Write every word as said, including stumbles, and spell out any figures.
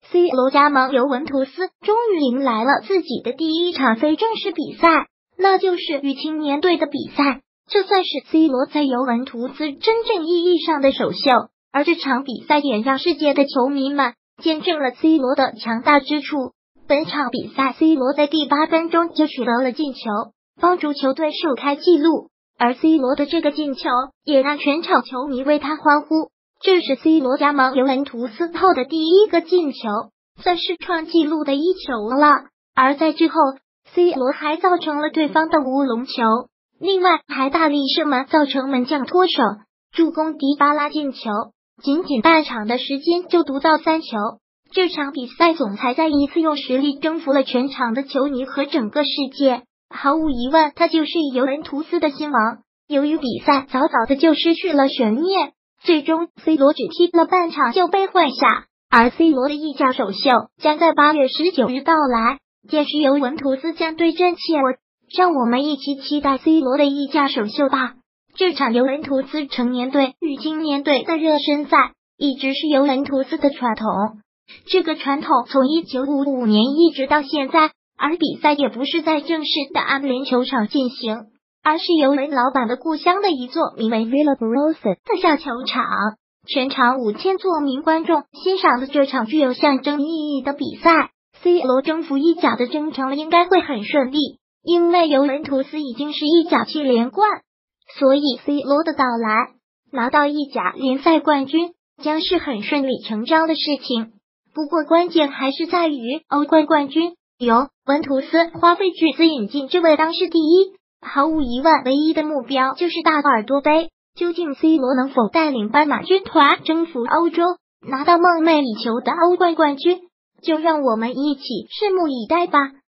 C 罗加盟尤文图斯，终于迎来了自己的第一场非正式比赛，那就是与青年队的比赛。这算是 C 罗在尤文图斯真正意义上的首秀，而这场比赛也让世界的球迷们见证了 C 罗的强大之处。本场比赛 C 罗在第八分钟就取得了进球，帮助球队首开纪录，而 C 罗的这个进球也让全场球迷为他欢呼。这是 C 罗加盟尤文图斯后的第一个进球，算是创纪录的一球了。而在之后 C 罗还造成了对方的乌龙球，另外还大力射门造成门将脱手，助攻迪巴拉进球，仅仅半场的时间就独到三球。这场比赛总裁再一次用实力征服了全场的球迷和整个世界，毫无疑问他就是尤文图斯的新王。由于比赛早早的就失去了悬念，最终 C 罗只踢了半场就被换下，而 C 罗的意甲首秀将在八月十九日到来，届时尤文图斯将对阵切尔，让我们一起期待 C 罗的意甲首秀吧。这场尤文图斯成年队与青年队的热身赛一直是尤文图斯的传统，这个传统从一九五五年一直到现在，而比赛也不是在正式的安联球场进行，而是尤文老板的故乡的一座名为 Villabrosa 的小球场，全场五千多名观众欣赏了这场具有象征意义的比赛。C 罗征服意甲的征程应该会很顺利，因为尤文图斯已经是意甲七连冠，所以 C 罗的到来拿到意甲联赛冠军将是很顺理成章的事情。不过关键还是在于欧冠冠军，尤文图斯花费巨资引进这位当世第一，毫无疑问唯一的目标就是大耳朵杯。究竟 C 罗能否带领斑马军团征服欧洲，拿到梦寐以求的欧冠冠军，就让我们一起拭目以待吧。